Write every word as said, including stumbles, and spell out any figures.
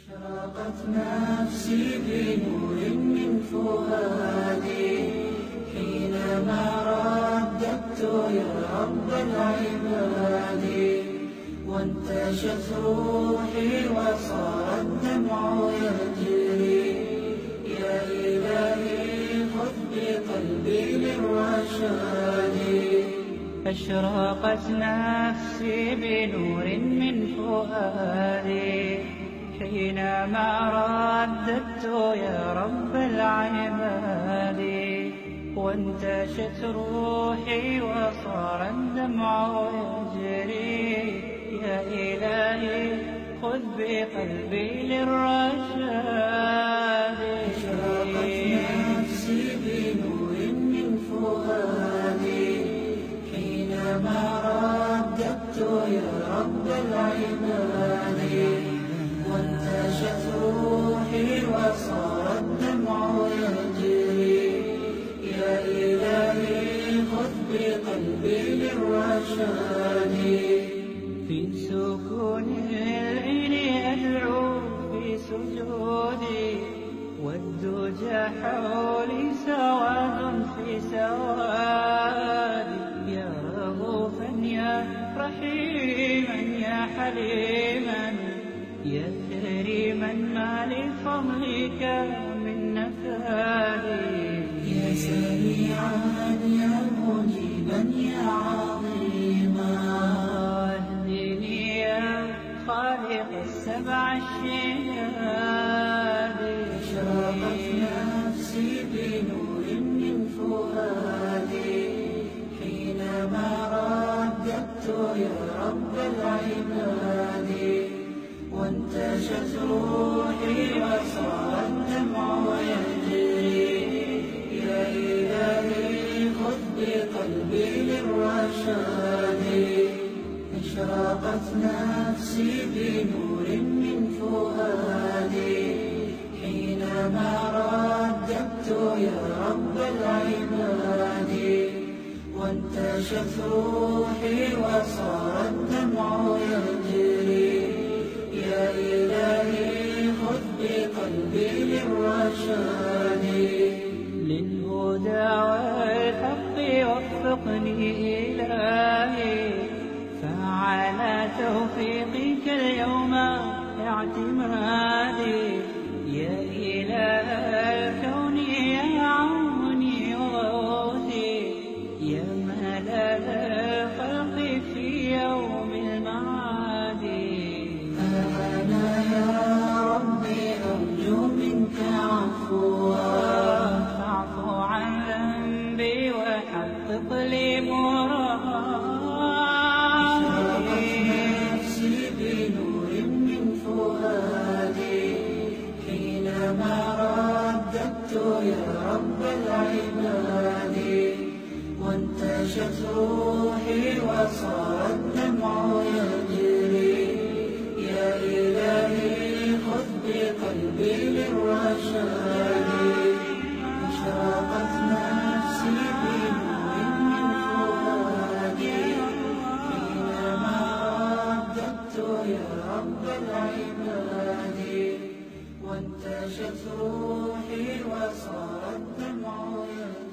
أشرقت نفسي بنور من فؤادي حينما رددت يا رب العباد، وانتشت روحي وصار الدمع يجري. يا إلهي خذ بقلبي للرشاد. أشرقت نفسي بنور من فؤادي حينما رددت يا رب العباد، وانتشت روحي وصار الدمع يجري. يا إلهي خذ بقلبي للرشاد. أشرقت نفسي بنور من فؤادي حينما رددت يا رب العباد، وانتشت روحي وصار الدمع يجري. يا إلهي خذ بقلبي للرشاد. في سكون العين أدعو في سجودي، والدجى حولي سواد في سوادي. يا رؤوفا يا رحيما يا حليما يا كريما ما لفضلك من نفادي. يا سميعا يا مجيبا يا عظيما اهدني يا خالق السبع الشداد. أشرقت نفسي بنور من فؤادي حينما رددت يا رب العباد، وانتشت روحي وصار الدمع يجري. يا إلهي خذ بقلبي للرشاد. أشرقت نفسي بنور من فؤادي حينما رددت يا رب العباد، وانتشت روحي وصار الدمع يجري. يا إلهي خذ بقلبي للرشاد. للهدى والحق وفقني إلهي، فعلى توفيقك اليوم اعتمادي. يا إله الكون يا عوني وغوثي، يا ملاذ الخلق في يوم المعاد. أنا يا ربي أرجو منك عفوا، فاعف عن ذنبي وحقق لي مرادي. أشرقت نفسي بنور من فؤادي حينما رددت يا رب العباد، وانتشت روحي وصار الدمع يجري. يا إلهي خذ بقلبي للرشاد. أشرقت نفسي بنور من فؤادي حينما رددت يا رب العباد، وانتشت روحي وصار الدمع يجري.